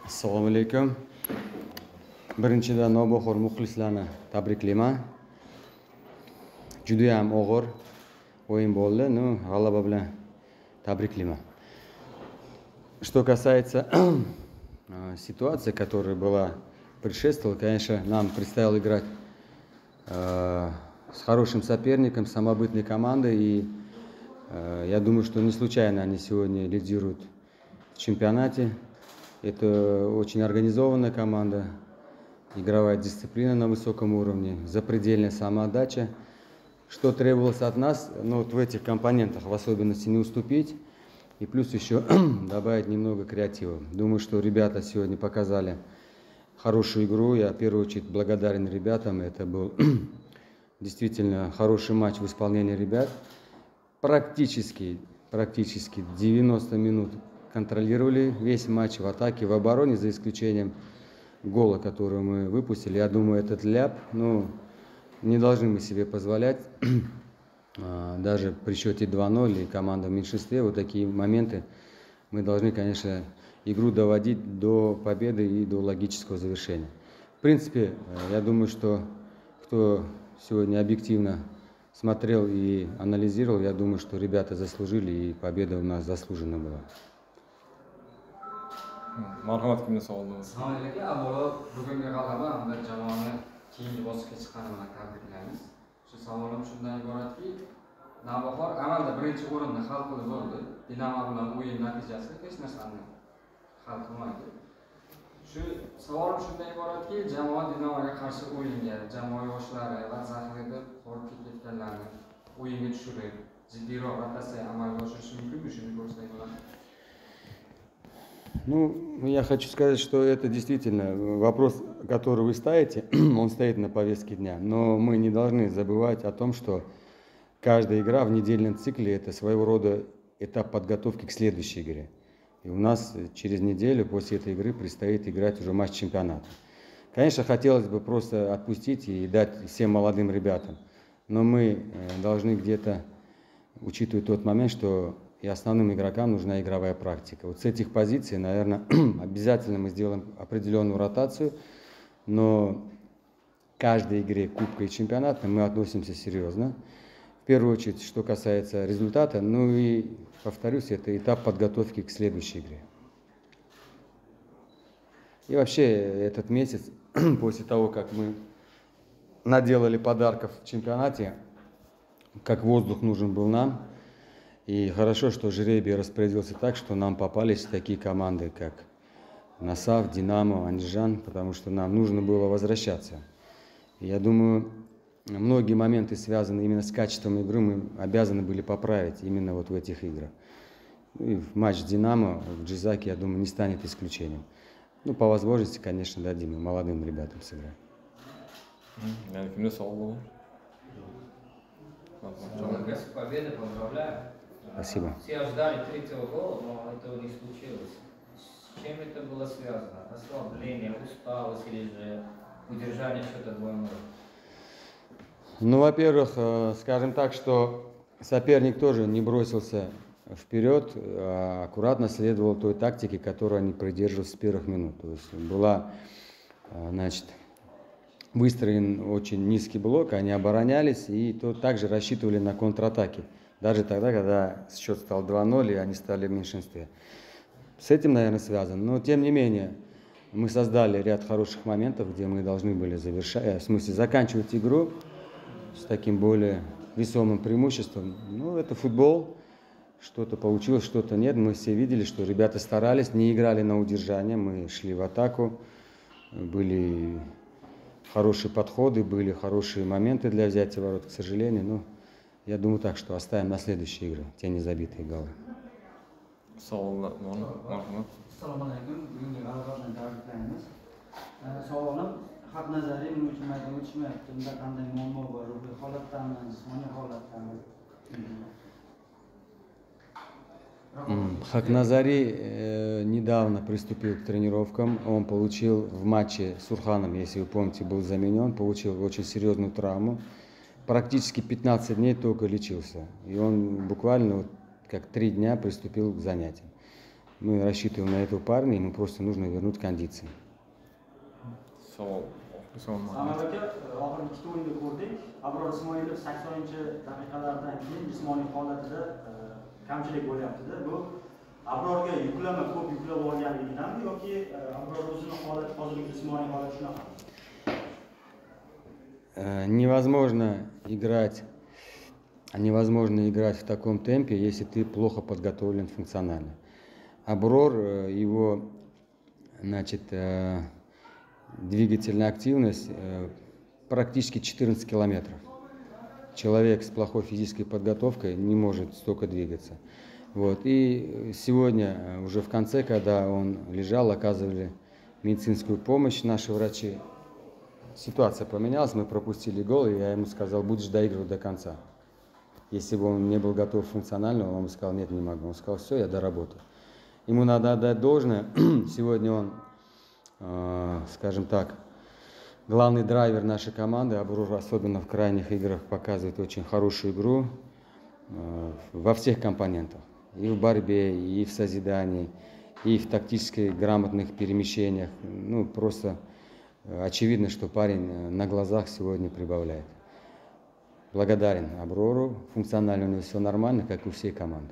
Assalomu alaykum. Birinchidan navbahor muxlislarni tabriklayman. Juda ham og'ir o'yin bo'ldi. G'alaba bilan tabriklayman. Что касается ситуации, которая была предшествовала, конечно, нам предстояло играть с хорошим соперником, самобытной командой. И я думаю, что не случайно они сегодня лидируют в чемпионате. Это очень организованная команда, игровая дисциплина на высоком уровне, запредельная самоотдача. Что требовалось от нас, вот в этих компонентах в особенности не уступить. И плюс еще добавить немного креатива. Думаю, что ребята сегодня показали хорошую игру. Я в первую очередь благодарен ребятам. Это был действительно хороший матч в исполнении ребят. Практически 90 минут контролировали весь матч в атаке, в обороне, за исключением гола, который мы выпустили. Я думаю, этот ляп, не должны мы себе позволять. Даже при счете 2-0 и команда в меньшинстве, вот такие моменты мы должны, конечно, игру доводить до победы и до логического завершения. В принципе, я думаю, что кто сегодня объективно смотрел и анализировал, я думаю, что ребята заслужили, и победа у нас заслужена была. Marhamat, kimga savol bo'ladi? Assalomu alaykum. Avvalo bugungi g'alaba hamda jamoani keyingi bosqichga chiqqani bilan tabriklaymiz. Shu savolim shundan iboratki, Navbahor amalda birinchi o'rinni hal qilib bo'ldi. Dinamo bilan o'yin natijasi hech narsani hal qilmaydi. Shu savolim shundan iboratki, jamoa Dinamoga qarshi o'yinga, jamoa yoshlari va zaxirada qolib ketganlarni o'yinga tushirib, jiddiyroq rotatsiya amalga oshirish mumkinmi? Shuni ko'rsak bo'ladi. Я хочу сказать, что это действительно вопрос, который вы ставите, он стоит на повестке дня. Но мы не должны забывать о том, что каждая игра в недельном цикле – это своего рода этап подготовки к следующей игре. И у нас через неделю после этой игры предстоит играть уже матч чемпионата. Конечно, хотелось бы просто отпустить и дать всем молодым ребятам. Но мы должны где-то учитывать тот момент, что и основным игрокам нужна игровая практика. Вот с этих позиций, наверное, обязательно мы сделаем определенную ротацию, но к каждой игре Кубка и чемпионата мы относимся серьезно. В первую очередь, что касается результата, и, повторюсь, это этап подготовки к следующей игре. И вообще этот месяц, после того, как мы наделали подарков в чемпионате, как воздух нужен был нам. И хорошо, что жребий распорядился так, что нам попались такие команды, как Насав, Динамо, Андижан, потому что нам нужно было возвращаться. И я думаю, многие моменты, связанные именно с качеством игры, мы обязаны были поправить именно вот в этих играх. И матч Динамо в Джизаке, я думаю, не станет исключением. По возможности, конечно, дадим молодым ребятам сыграть. Победа, поздравляю. Спасибо. Все ждали третьего гола, но этого не случилось. С чем это было связано? Ослабление, усталость или же удержание счета 2-0? Во-первых, скажем так, что соперник тоже не бросился вперед, а аккуратно следовал той тактике, которую они придерживались с первых минут. То есть была, выстроен очень низкий блок, они оборонялись и также рассчитывали на контратаки. Даже тогда, когда счет стал 2-0, и они стали в меньшинстве. С этим, наверное, связано. Но, тем не менее, мы создали ряд хороших моментов, где мы должны были заканчивать игру с таким более весомым преимуществом. Это футбол. Что-то получилось, что-то нет. Мы все видели, что ребята старались, не играли на удержание. Мы шли в атаку. Были хорошие подходы, были хорошие моменты для взятия ворот, к сожалению. Я думаю так, что оставим на следующие игры те незабитые голы. Savolim Assalomu alaykum. Bugungi g'alabadan tabriklaymiz. Savolim haq nazariy muhimmatga o'tishmayapti. Unda qanday muammo bor? Ruhiy holatdami, jismoniy holatdami? Хакназари недавно приступил к тренировкам. Он получил в матче с Урханом, если вы помните, был заменен, получил очень серьезную травму. Практически 15 дней только лечился. И он буквально как 3 дня приступил к занятиям. Мы рассчитываем на этого парня, ему просто нужно вернуть кондиции. Savol. Savol. Samar aka, oxirgi ikkita o'yinda ko'rdik. Abror Ismoilov 80-daqiqalardan keyin jismoniy holatida kamchilik bo'lyapti-da. Bu Abrorga yuklama ko'p yuklab olganligidanmi yoki Abror o'zining holati, hozirgi jismoniy holati shunaqa? Невозможно играть в таком темпе, если ты плохо подготовлен функционально. Аброр, его, значит, двигательная активность практически 14 километров. Человек с плохой физической подготовкой не может столько двигаться. Вот. И сегодня, уже в конце, когда он лежал, оказывали медицинскую помощь наши врачи. Ситуация поменялась, мы пропустили гол, и я ему сказал, будешь доигрывать до конца. Если бы он не был готов функционально, он бы сказал, нет, не могу. Он сказал, все, я доработаю. Ему надо отдать должное. Сегодня он, скажем так, главный драйвер нашей команды. Абрур, особенно в крайних играх, показывает очень хорошую игру во всех компонентах. И в борьбе, и в созидании, и в тактически грамотных перемещениях. Ну, просто очевидно, что парень на глазах сегодня прибавляет. Благодарен Аброру. Функционально у него все нормально, как и у всей команды.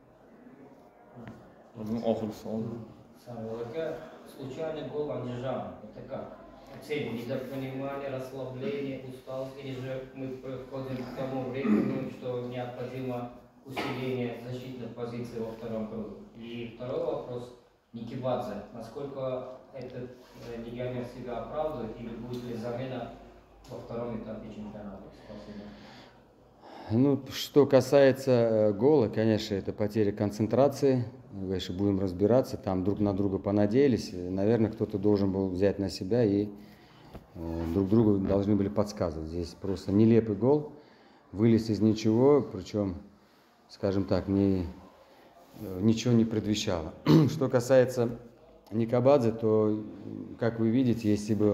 Oxirgi savol. Samar aka, случайный гол Андижана. Это как? Цель, недопонимание, расслабление, усталость, или же мы приходим к тому времени, что необходимо усиление защитных позиций во втором круге? И второй вопрос, Никибадзе. Насколько этот легионер себя оправдывает, или будет ли замена во втором этапе чемпионата? Спасибо. Ну, что касается гола, конечно, это потеря концентрации. Конечно, будем разбираться, там друг на друга понадеялись. Наверное, кто-то должен был взять на себя и друг другу должны были подсказывать. Здесь просто нелепый гол, вылез из ничего, причем, скажем так, ничего не предвещало. Что касается Никабадзе, то, как вы видите, если бы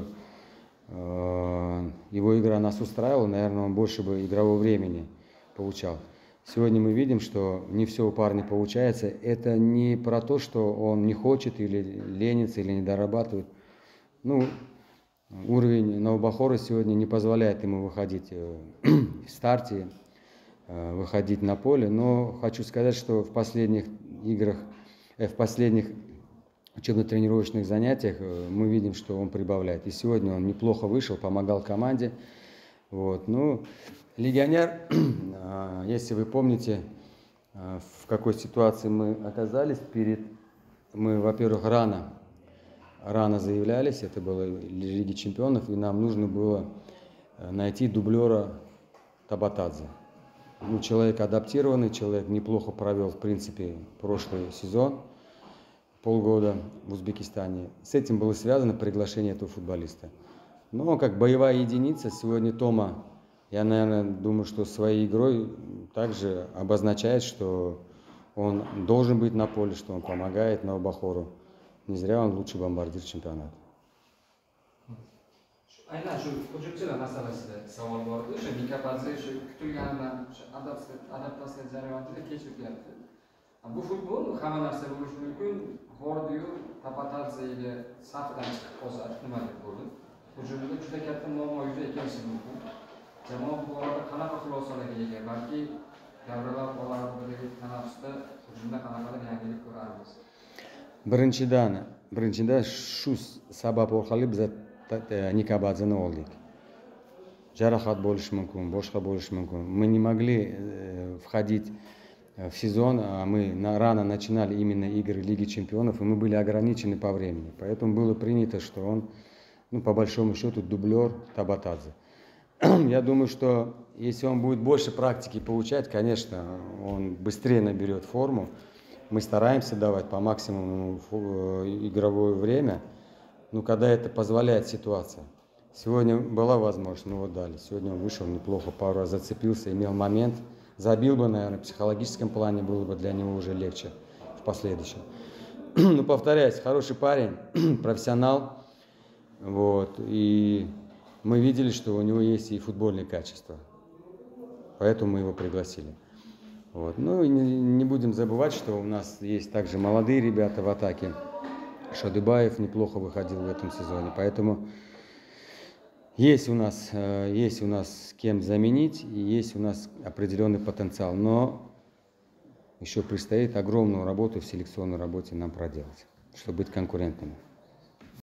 его игра нас устраивала, наверное, он больше бы игрового времени получал. Сегодня мы видим, что не все у парня получается. Это не про то, что он не хочет или ленится, или не дорабатывает. Ну, уровень Новобахора сегодня не позволяет ему выходить в старте, выходить на поле. Но хочу сказать, что в последних играх, в последних учебно-тренировочных занятиях мы видим, что он прибавляет. И сегодня он неплохо вышел, помогал команде. Вот. Ну, легионер, если вы помните, в какой ситуации мы оказались, мы, во-первых, рано заявлялись, это было Лиги Чемпионов, и нам нужно было найти дублера Табатадзе. Ну, человек адаптированный, человек неплохо провел, в принципе, прошлый сезон, полгода в Узбекистане. С этим было связано приглашение этого футболиста. Но как боевая единица, сегодня Тома, я, наверное, думаю, что своей игрой также обозначает, что он должен быть на поле, что он помогает Новобахору. Не зря он лучший бомбардир чемпионата. Aynan shu hujumchilar masalasida savol bor edi. O'sha Nikabadze shu kutilganidan adaptatsiya jarayonida kech o'tyapti. Bu futbol hamma narsa bo'lishi mumkin. Bordiyu Tapatadze'ga safdan chiqib qolsa nima deb bo'ldi? Hujumda juda katta muammo yuzaga kelishi mumkin. Jamoa bu borada qanaqa xulosalarga ega? Balki davralar oralig'idagi tanaffusda hujumda qanaqadir yangilik ko'ramiz. Birinchidan shu sabab orqali biz Nikabadzeni oldik. Jarohat bo'lishi mumkin, boshqa bo'lishi mumkin. Мы не могли входить в сезон, а мы рано начинали именно игры Лиги Чемпионов, и мы были ограничены по времени. Поэтому было принято, что он, ну, по большому счету, дублер Табатадзе. Я думаю, что если он будет больше практики получать, конечно, он быстрее наберет форму. Мы стараемся давать по максимуму игровое время, но когда это позволяет ситуация. Сегодня была возможность, мы его дали. Сегодня он вышел неплохо, пару раз зацепился, имел момент. Забил бы, наверное, в психологическом плане было бы для него уже легче в последующем. Но повторяюсь, хороший парень, профессионал. Вот, и мы видели, что у него есть и футбольные качества. Поэтому мы его пригласили. Вот. Ну и не будем забывать, что у нас есть также молодые ребята в атаке. Шадыбаев неплохо выходил в этом сезоне, поэтому есть у нас кем заменить, и есть у нас определенный потенциал, но еще предстоит огромную работу в селекционной работе нам проделать, чтобы быть конкурентными.